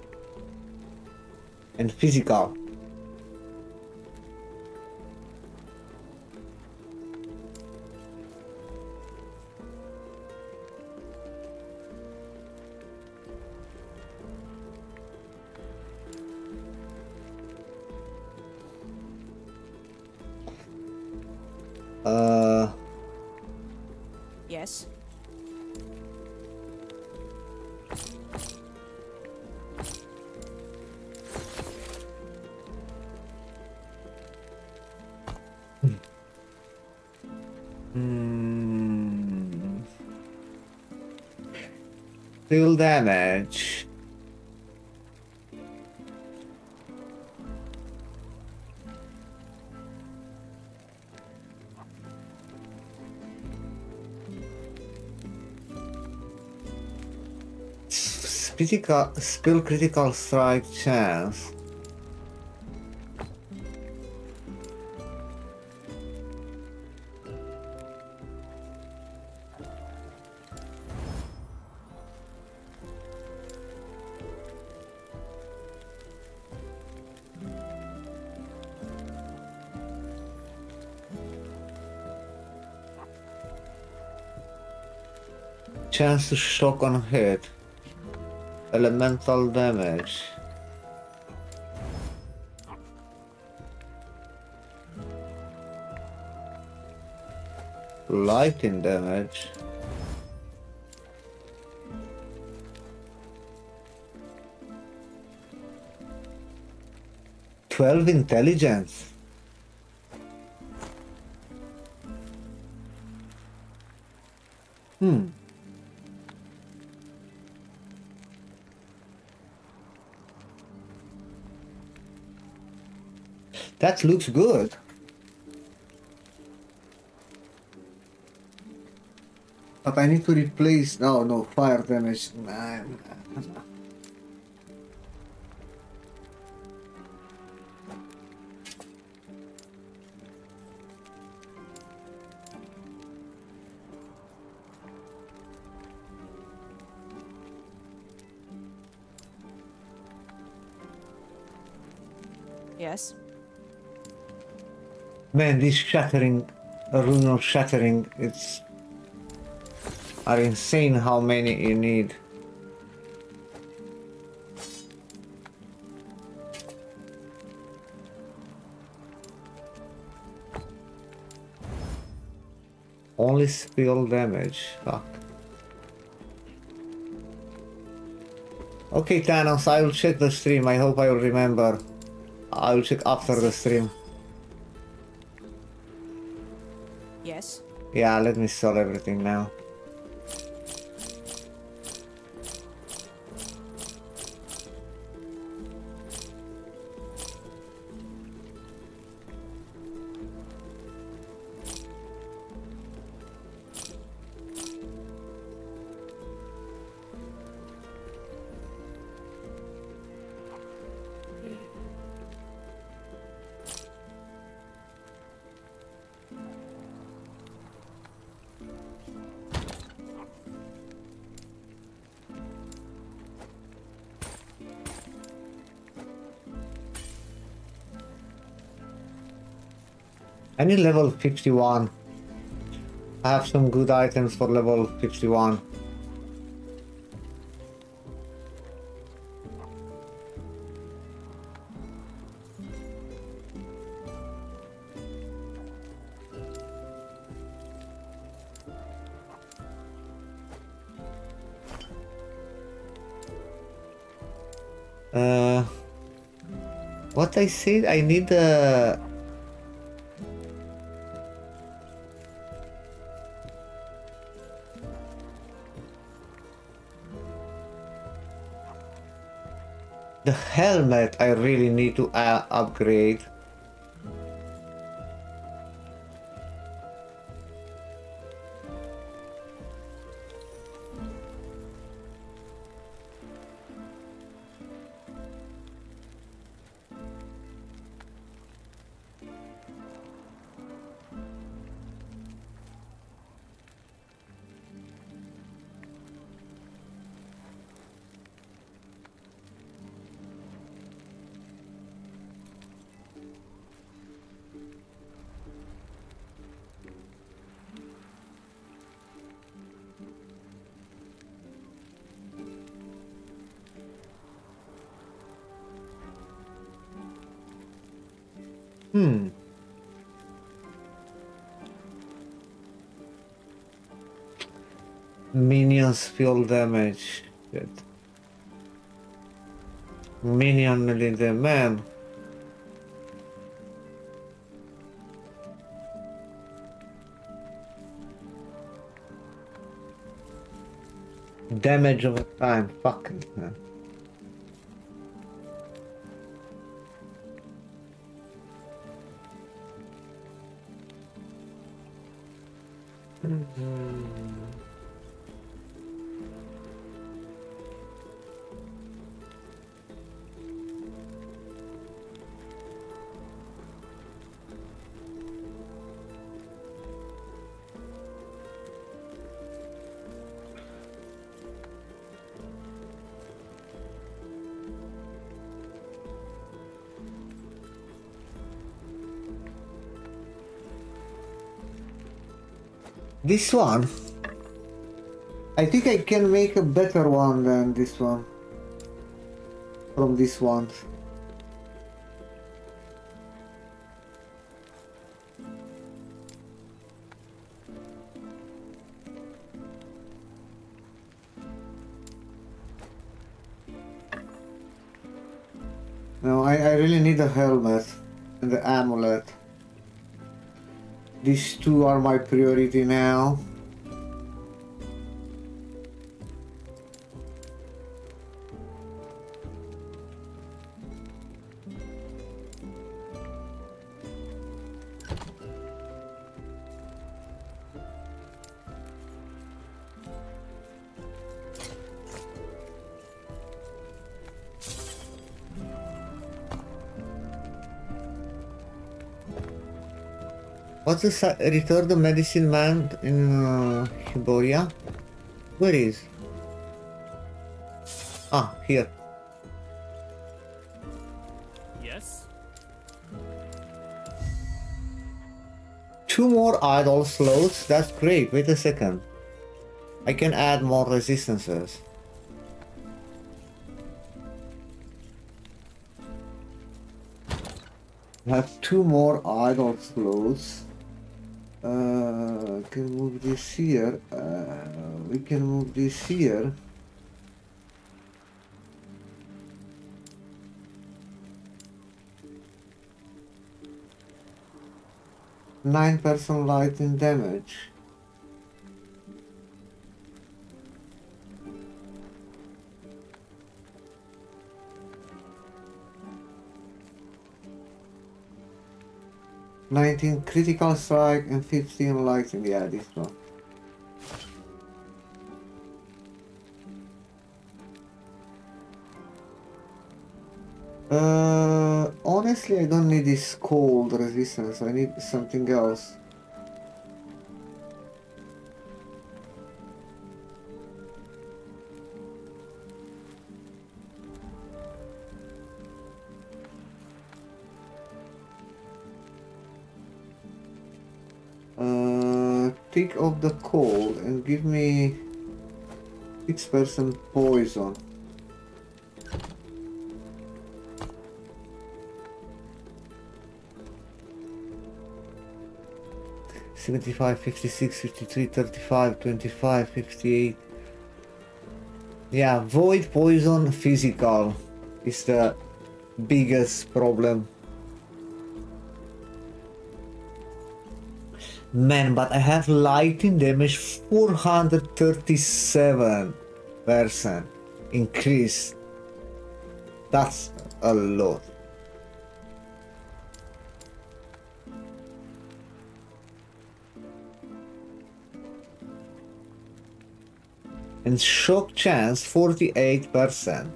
And physical. Yes. Deal damage. Spell critical strike chance. Chance to shock on hit. Elemental damage. Lightning damage. $12 intelligence. That looks good. But I need to replace... No, fire damage. Nah. Yes. Man, these shattering, rune of shattering, are insane how many you need. Only spill damage. Fuck. Okay, Thanos, I will check the stream. I hope I will remember. I will check after the stream. Yes? Yeah, let me sell everything now. I need level 51. I have some good items for level 51. What I said, I need the helmet. I really need to upgrade. Minions feel damage. Good. Minion in the man. Damage over time. Fucking. This one, I think I can make a better one than this one. From this one. No, I really need a helmet and the amulet. These two are my priority now. What's the return the medicine man in Hiboria? Where is? Ah, here. Yes? 2 more idle slots? That's great. Wait a second. I can add more resistances. I have 2 more idle slots. Can move this here. We can move this here. Nine% lightning damage. $19 critical strike and 15 lightning. Yeah, this one. Honestly, I don't need this cold resistance. I need something else. Take off the cold and give me 6% poison. $75, $56, $53, $35, $25, $58. Yeah, void, poison, physical is the biggest problem. Man, but I have lightning damage 437% increase. That's a lot. And shock chance 48%.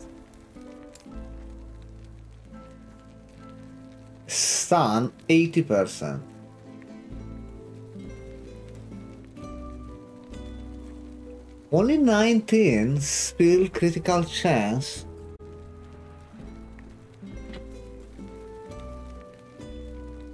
Stun 80%. Only 19 spill critical chance.